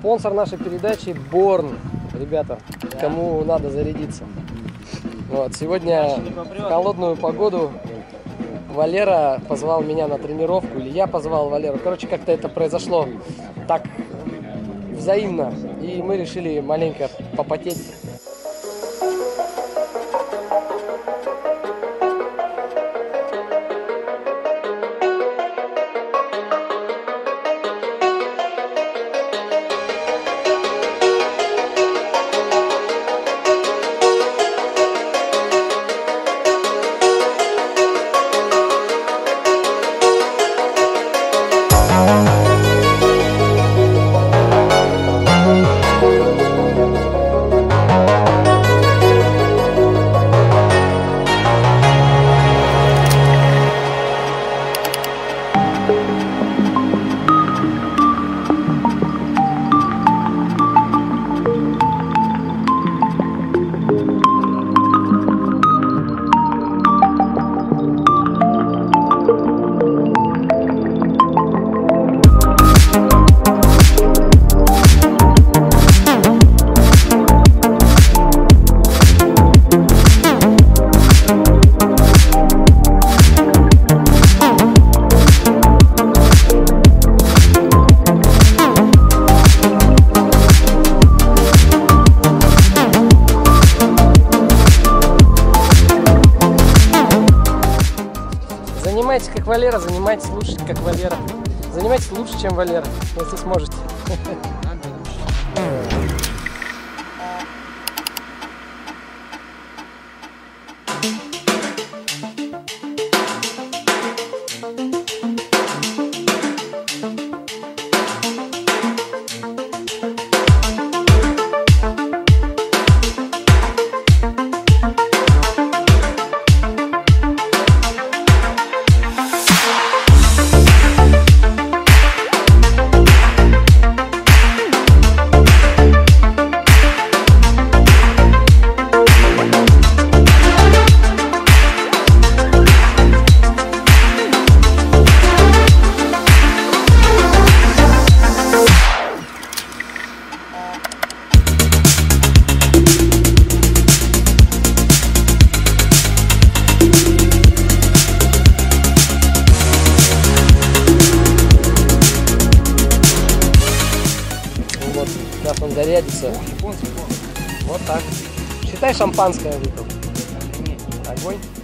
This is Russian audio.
Спонсор нашей передачи Борн. Ребята, кому надо зарядиться. Вот, сегодня в холодную погоду Валера позвал меня на тренировку, или я позвал Валеру. Короче, как-то это произошло так взаимно. И мы решили маленько попотеть. Занимайтесь как Валера, занимайтесь лучше, как Валера. Занимайтесь лучше, чем Валера, если сможете. Вот, сейчас он зарядится. Вот так. Считай, шампанское выпил. Огонь.